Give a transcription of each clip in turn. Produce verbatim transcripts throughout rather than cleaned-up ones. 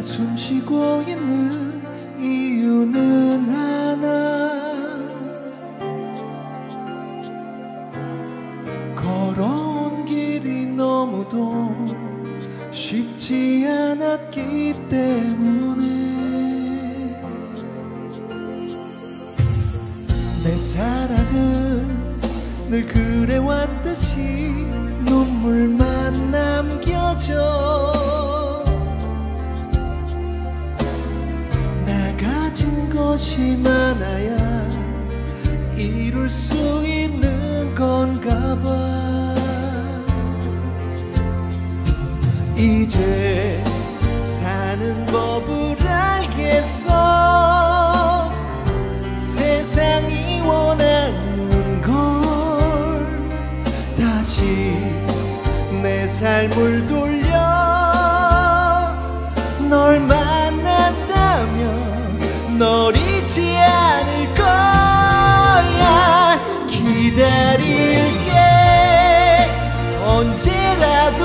숨쉬고 있는 이유는 하나, 걸어온 길이 너무도 쉽지 않았기 때문에 내 사랑은 늘 그래왔듯이 눈물만 남겨져. 가진 것이 많아야 이룰 수 있는 건가 봐. 이제 사는 법을 알겠어. 세상이 원하는 걸 다시 내 삶을 돌려 널 만난다면 널 잊지 않을 거야. 기다릴게. 언제라도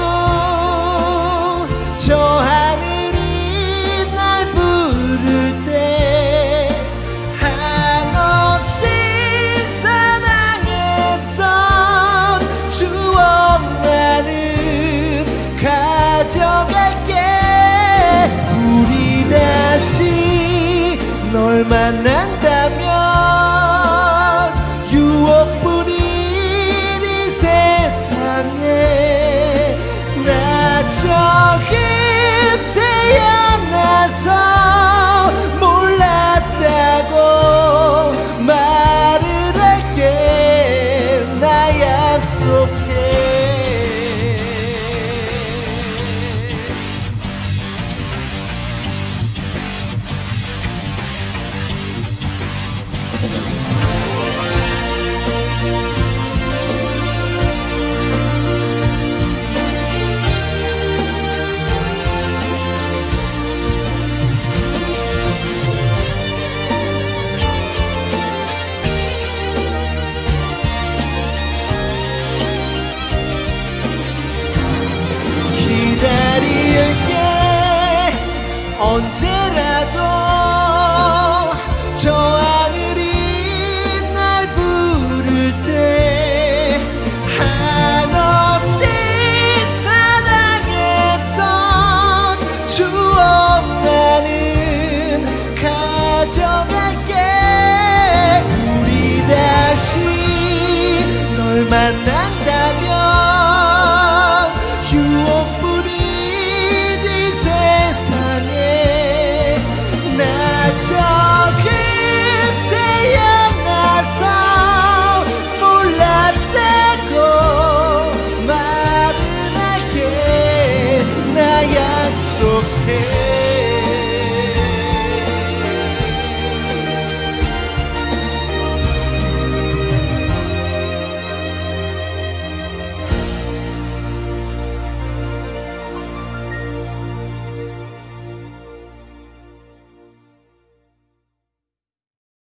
저 하늘이 날 부를 때 한없이 사랑했던 추억만은 가져갈게. 우리 다시 널 만난다면 유혹뿐인 이 세상에 나 처음 태어나서 몰랐다고 말을 할게. 나 약속해. 기다릴게. 언제라도 저 하늘이 날 부를 때 한없이 사랑했던 추억만은 가져갈게. 우리 다시 널 만나